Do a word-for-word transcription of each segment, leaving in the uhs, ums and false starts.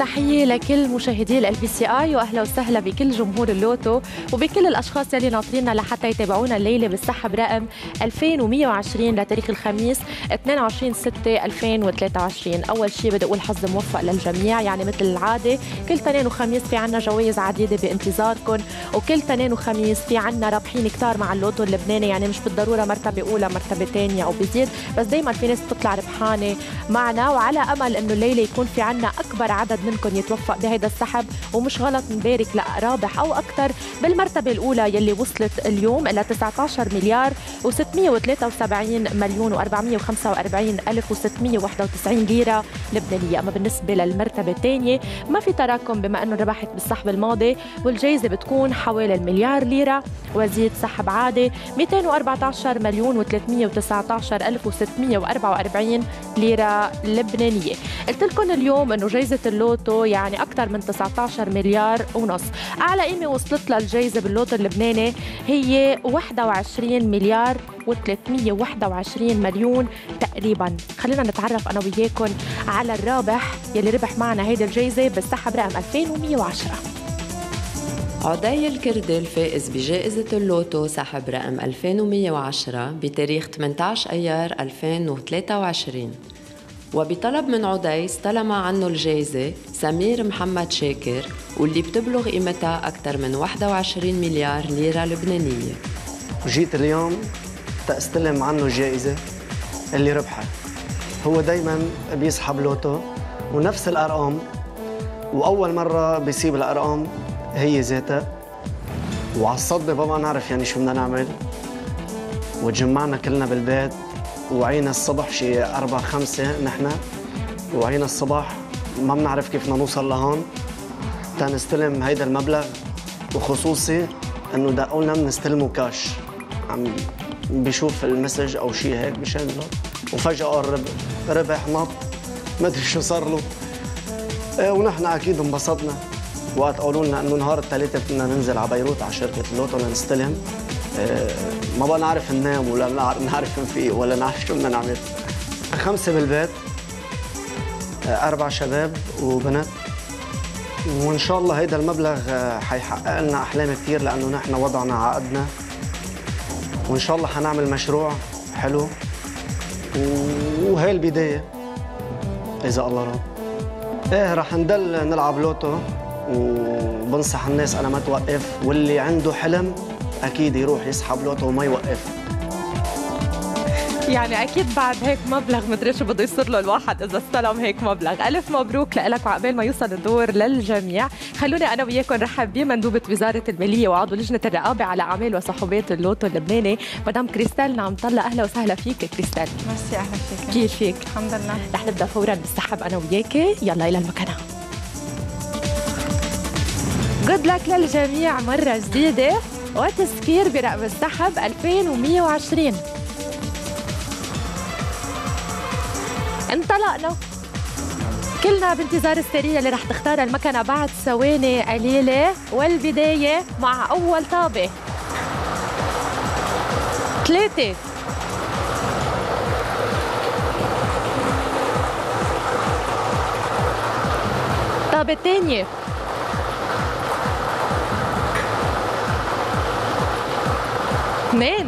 تحية لكل مشاهدي ال بي سي اي واهلا وسهلا بكل جمهور اللوتو وبكل الاشخاص يلي ناطريننا لحتى يتابعونا الليله بالسحب رقم ألفين ومئة وعشرين لتاريخ الخميس اثنين وعشرين ستة ألفين وثلاثة وعشرين. اول شيء بدي اقول حظ موفق للجميع، يعني مثل العاده كل تنين وخميس في عنا جوائز عديده بانتظاركم، وكل تنين وخميس في عنا رابحين كتار مع اللوتو اللبناني، يعني مش بالضروره مرتبه اولى مرتبه ثانيه او بزيد، بس دائما في ناس بتطلع ربحانه معنا، وعلى امل انه الليله يكون في عنا اكبر عدد منكم يتوفق بهيدا السحب، ومش غلط نبارك لرابح او اكثر بالمرتبه الاولى يلي وصلت اليوم الى تسعة عشر مليار وستمئة وثلاثة وسبعين مليون وأربعمئة وخمسة وأربعين ألف وستمئة وواحد وتسعين ليره لبنانيه. اما بالنسبه للمرتبه الثانيه ما في تراكم بما انه ربحت بالسحب الماضي، والجائزه بتكون حوالي المليار ليره وزيد سحب عادي مئتين وأربعة عشر مليون وثلاثمئة وتسعة عشر ألف وستمئة وأربعة وأربعين ليره لبنانيه. قلت لكم اليوم انه جائزه اللوتو يعني اكثر من تسعة عشر مليار ونص. اعلى قيمه وصلت لها الجائزه باللوتو اللبناني هي واحد وعشرين مليار وثلاثمئة وواحد وعشرين مليون تقريبا. خلينا نتعرف انا وياكم على الرابح يلي ربح معنا هيدي الجائزه بالسحب رقم ألفين ومئة وعشرة. عدي الكردي الفائز بجائزة اللوتو سحب رقم ألفين ومئة وعشرة بتاريخ ثمانية عشر أيار ألفين وثلاثة وعشرين، وبطلب من عدي استلم عنه الجائزة سمير محمد شاكر، واللي بتبلغ قيمتها أكثر من واحد وعشرين مليار ليرة لبنانية. جيت اليوم تستلم عنه الجائزة اللي ربحها. هو دايما بيسحب لوتو ونفس الأرقام، وأول مرة بيسيب الأرقام هي ذاتها، وعلى الصدمة ما نعرف يعني شو بدنا نعمل، وتجمعنا كلنا بالبيت وعينا الصبح شي أربعة خمسة نحن، وعينا الصبح ما بنعرف كيف بدنا نوصل لهون تنستلم هيدا المبلغ، وخصوصي انه دقوا لنا بنستلمه كاش، عم بيشوف المسج او شيء هيك بشغله، وفجأة ربح ربح نط ما ادري شو صار له. ايه ونحن اكيد انبسطنا وقت قالوا لنا انه نهار الثلاثاء بدنا ننزل على بيروت على شركة اللوتو لنستلم. إيه ما بقى نعرف ننام ولا نعرف نفيق ولا نعرف شو بدنا نعمل. خمسة بالبيت، أربع شباب وبنات، وإن شاء الله هيدا المبلغ حيحقق لنا أحلام كثير، لأنه نحن وضعنا عقدنا، وإن شاء الله حنعمل مشروع حلو، وهي البداية إذا الله راد. إيه رح نضل نلعب لوتو، وبنصح الناس أنا ما توقف، واللي عنده حلم أكيد يروح يسحب لوتو وما يوقف. يعني اكيد بعد هيك مبلغ مدري شو بده يصير له الواحد اذا استلم هيك مبلغ. الف مبروك لك، وعقبال ما يوصل الدور للجميع. خلوني انا وياكم نرحب بمندوبه وزاره الماليه وعضو لجنه الرقابه على اعمال وسحوبات اللوتو اللبناني مدام كريستال نعم طلة. اهلا وسهلا فيك كريستال. ميرسي. اهلا فيك. كيف فيك؟ الحمد لله. رح نبدا فورا بالسحب انا وياكي، يلا الى المكنه. جود لك للجميع مره جديده وتذكير برقم السحب ألفين ومئة وعشرين. انطلقنا كلنا بانتظار السرية اللي رح تختار المكنة بعد ثواني قليلة، والبداية مع أول طابة. ثلاثة، الطابة الثانية، اثنين،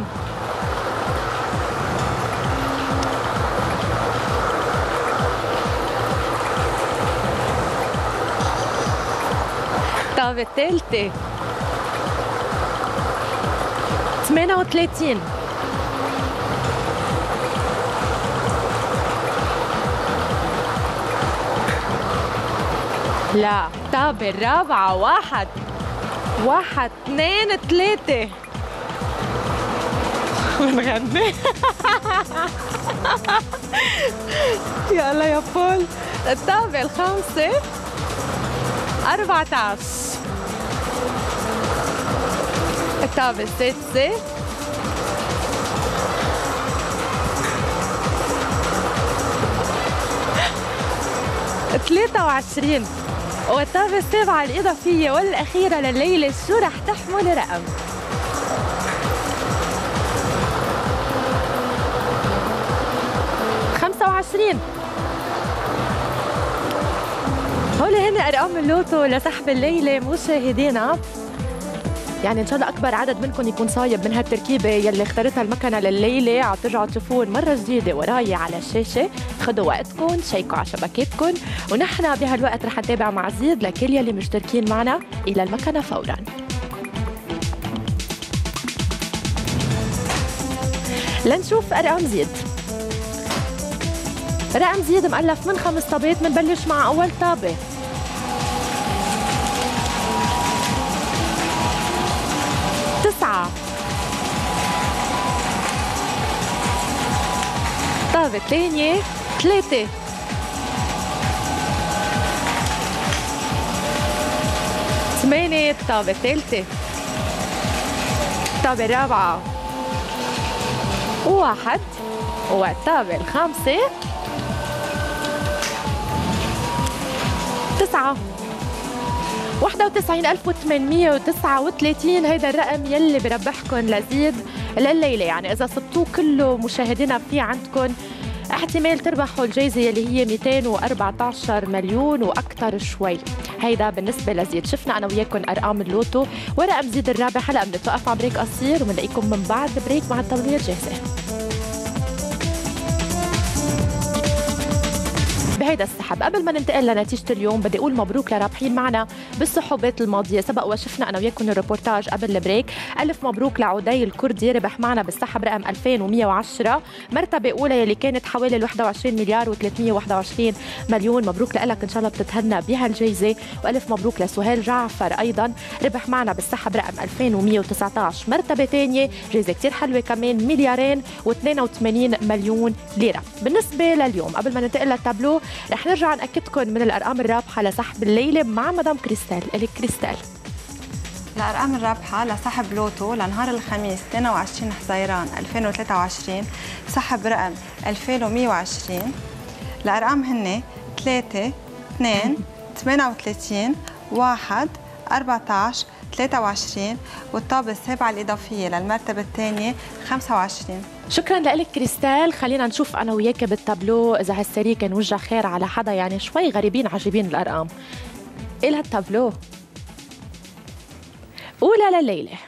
الطابة الثالثة، ثمانية وثلاثين، لا الطابة الرابعة، واحد واحد اثنين ثلاثة. بنغني يلا يا بول. الطابة الخامسة، أربعة عشر، الطابة السادسة، ثلاثة وعشرين، والطابة السابعة الإضافية والأخيرة لليلة شو رح تحمل رقم؟ خمسة وعشرين، هول هن ارقام اللوتو لسحب الليله مشاهدينا. يعني ان شاء الله اكبر عدد منكم يكون صايب من هالتركيبه يلي اختارتها المكنه لليله. عم ترجعوا تشوفون مره جديده وراي على الشاشه. خذوا وقتكم، شيكوا على شبكاتكم، ونحن بهالوقت رح نتابع مع زيد لكل يلي مشتركين معنا الى المكنه فورا. لنشوف ارقام زيد. رقم زيد مؤلف من خمس طابات. بنبلش مع اول طابه. تسعة. الطابة الثانية ثلاثة. ثمانية. الطابة الثالثة. الطابة الرابعة واحد. والطابة الخامسة تسعة. واحد وتسعين ألف وثمانمية وتسعة وثلاثين هيدا الرقم يلي بربحكم لزيد لليلة. يعني إذا صبتوه كله مشاهدينا في عندكم احتمال تربحوا الجائزة يلي هي مئتين وأربعة عشر مليون وأكثر شوي. هيدا بالنسبة لزيد. شفنا أنا وياكم أرقام اللوتو ورقم زيد الرابح. هلا بنتوقف عن بريك قصير وبنلاقيكم من بعد بريك مع الطاولة جاهزة. بهيدا السحب قبل ما ننتقل لنتيجة اليوم بدي أقول مبروك لرابحين معنا بالسحوبات الماضية. سبق وشفنا أنا وياكم الريبورتاج قبل البريك. ألف مبروك لعدي الكردي ربح معنا بالسحب رقم ألفين ومئة وعشرة مرتبة أولى يلي كانت حوالي واحد وعشرين مليار وثلاثمئة وواحد وعشرين مليون. مبروك لك إن شاء الله بتتهنى بهالجائزة. وألف مبروك لسهيل جعفر أيضا ربح معنا بالسحب رقم ألفين ومئة وتسعة عشر مرتبة ثانية. جائزة كتير حلوة كمان مليارين واثنين وثمانين مليون ليرة. بالنسبة لليوم قبل ما ننتقل للتابلو رح نرجع نأكدكم من الأرقام الرابحة لسحب الليلة مع مدام كريستال. إلك كريستال. الأرقام الرابحة لسحب لوتو لنهار الخميس اثنين وعشرين حزيران ألفين وثلاثة وعشرين سحب رقم ألفين ومئة وعشرين. الأرقام هن ثلاثة، اثنين، ثمانية وثلاثين، واحد، أربعة عشر، ثلاثة وعشرين والطابة السابعة الإضافية للمرتبة الثانية خمسة وعشرين. شكرا لك كريستال. خلينا نشوف أنا وياك بالتابلو إذا هالسري كان وجه خير على حدا. يعني شوي غريبين عجيبين الأرقام. إلها التابلو أولى لليلة.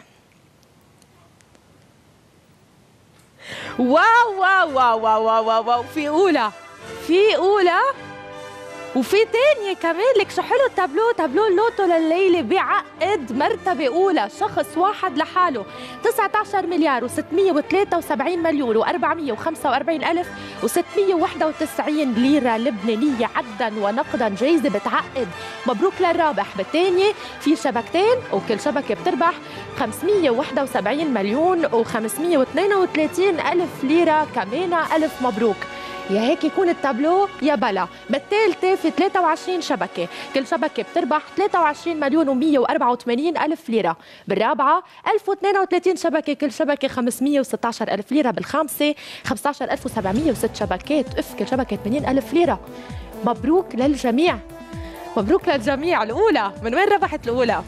واو واو واو واو واو واو. في أولى في أولى وفي تانية كمان. لك شو حلو التابلو. تابلو اللوتو لليلة بعقد مرتبة أولى شخص واحد لحاله تسعة عشر مليار وستمئة وثلاثة وسبعين مليون وأربعمئة وخمسة وأربعين ألف وستمئة وواحد وتسعين ليرة لبنانية عدا ونقدا. جايزة بتعقد. مبروك للرابح. بالثانية في شبكتين وكل شبكة بتربح خمسمئة وواحد وسبعين مليون وخمسمئة واثنين وثلاثين ألف ليرة كمان. ألف مبروك. يا هيك يكون التابلو يا بلا. بالثالثة في ثلاثة وعشرين شبكة كل شبكة بتربح ثلاثة وعشرين مليون ومئة وأربعة وثمانين ألف ليرة. بالرابعة ألف واثنين وثلاثين شبكة كل شبكة خمسمئة وستة عشر ألف ليرة. بالخامسة خمسة عشر ألف وسبعمئة وست شبكات اف كل شبكة ثمانين ألف ليرة. مبروك للجميع. مبروك للجميع. الأولى من وين ربحت الأولى؟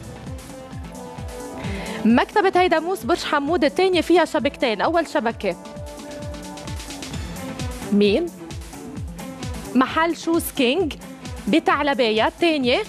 مكتبة هيداموس برج حمود. الثانية فيها شبكتين. أول شبكة مين؟ محل شوز كينج بتعلبية. الثانية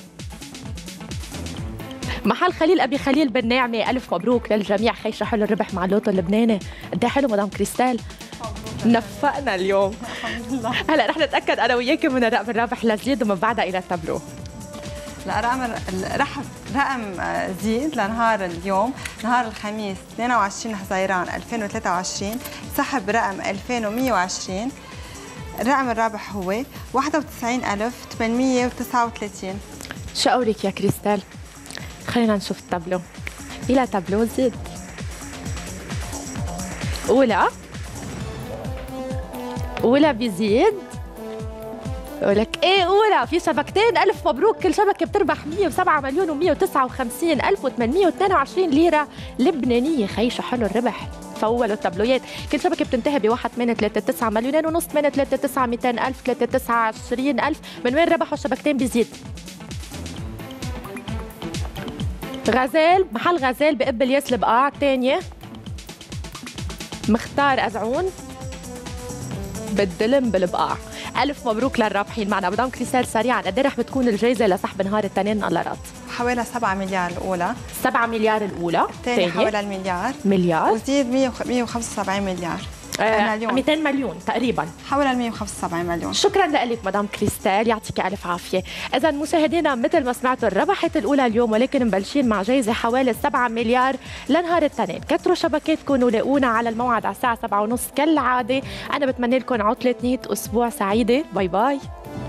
محل خليل أبي خليل بالناعمة. ألف مبروك للجميع. خيشة حلو الربح مع اللوتو اللبناني. قد ايه حلو مدام كريستال. نفقنا اليوم. هلا رح نتأكد أنا وياك من الرقم الرابح لزيد ومن بعدها إلى التابلو. الأرقام رح رقم زيد لنهار اليوم نهار الخميس اثنين وعشرين حزيران ألفين وثلاثة وعشرين سحب رقم ألفين ومئة وعشرين. الرقم الرابح هو واحد وتسعين ألف وثمانمئة وتسعة وثلاثين. شو قولك يا كريستال؟ خلينا نشوف التابلو. إلى تابلو زيد. أولى أولى بزيد. ولك ايه أولى في شبكتين. ألف مبروك. كل شبكة بتربح مئة وسبعة مليون ومئة وتسعة وخمسين ألف وثمانمئة واثنين وعشرين ليرة لبنانية. خيشة حلو الربح. فولوا التابلويات. كل شبكة بتنتهي بواحد ثمانية ثلاثة تسعة مليونين ونص ثمانية ثلاثة تسعة مئتين ألف ثلاثة تسعة عشرين ألف. من وين ربحوا الشبكتين بزيد؟ غزال محل غزال بقبل ياس البقاع. الثانية مختار أزعون بالدلم بالبقاع. ألف مبروك للرابحين معنا. مدام كريستال سريعا قد ايه رح بتكون الجائزة لسحب نهار التنين نقلرات؟ حوالي سبعة مليار الأولى. سبعة مليار الأولى. الثانية حوالي المليار. مليار. وزيد مية وخمسة وسبعين مليار. آه مئتين مليون تقريبا. حوالي مية وخمسة وسبعين مليون. شكرا لك مدام كريستال، يعطيك الف عافيه. اذا مشاهدينا مثل ما سمعتوا ربحت الاولى اليوم، ولكن مبلشين مع جائزه حوالي سبعة مليار لنهار التنين. كتروا شبكاتكم ولاقونا على الموعد على الساعه سبعة ونص كالعاده. انا بتمنى لكم عطله نهايه اسبوع سعيده. باي باي.